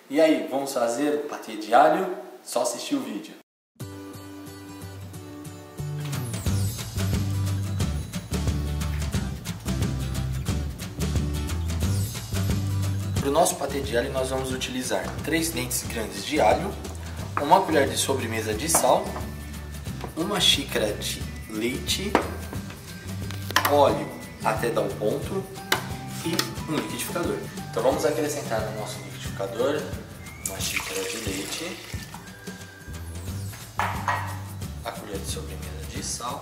E aí, vamos fazer o patê de alho? Só assistir o vídeo. Para o nosso patê de alho nós vamos utilizar 3 dentes grandes de alho, 1 colher de sobremesa de sal, 1 xícara de leite, óleo até dar o ponto e um liquidificador. Então vamos acrescentar no nosso liquidificador 1 xícara de leite, a colher de sobremesa de sal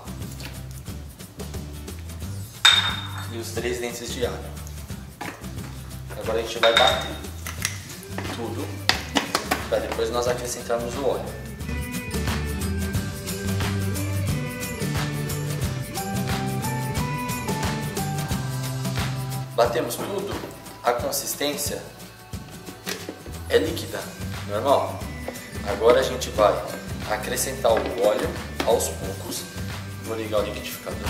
e os 3 dentes de alho. Agora a gente vai bater tudo para depois nós acrescentarmos o óleo. Batemos tudo, a consistência é líquida, normal. Agora a gente vai acrescentar o óleo aos poucos. Vou ligar o liquidificador.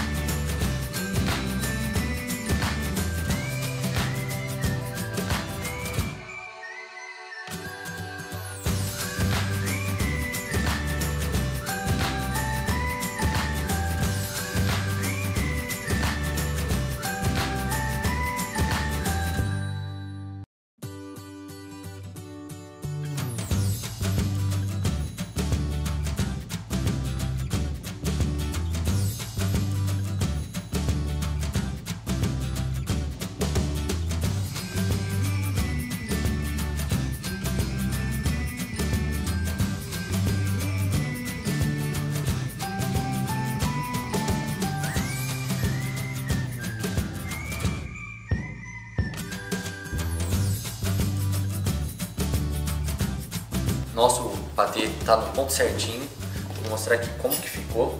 Nosso patê está no ponto certinho. Vou mostrar aqui como que ficou.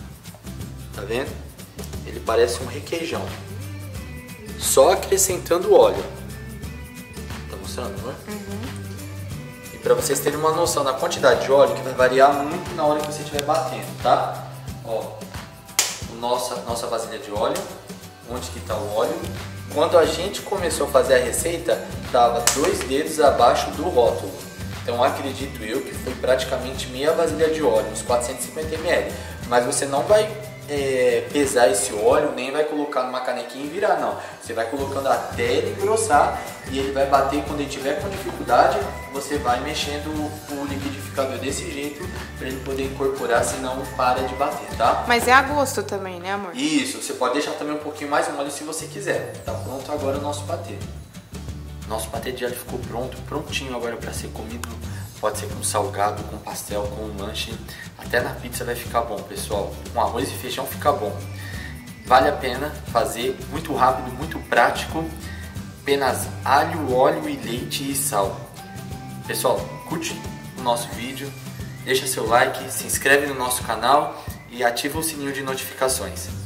Tá vendo? Ele parece um requeijão. Só acrescentando o óleo. Tá mostrando, não é? E para vocês terem uma noção da quantidade de óleo, que vai variar muito na hora que você estiver batendo, tá? Ó, nossa vasilha de óleo. Onde que está o óleo? Quando a gente começou a fazer a receita, estava 2 dedos abaixo do rótulo. Então acredito eu que foi praticamente meia vasilha de óleo, uns 450 ml. Mas você não vai pesar esse óleo, nem vai colocar numa canequinha e virar, não. Você vai colocando até ele engrossar e ele vai bater. Quando ele tiver com dificuldade, você vai mexendo o liquidificador desse jeito para ele poder incorporar, senão para de bater, tá? Mas é a gosto também, né, amor? Isso, você pode deixar também um pouquinho mais mole se você quiser. Tá pronto agora o nosso patê. Nosso patê de alho ficou prontinho agora para ser comido. Pode ser com salgado, com pastel, com um lanche. Até na pizza vai ficar bom, pessoal. Com arroz e feijão fica bom. Vale a pena fazer, muito rápido, muito prático. Apenas alho, óleo e leite e sal. Pessoal, curte o nosso vídeo, deixa seu like, se inscreve no nosso canal e ativa o sininho de notificações.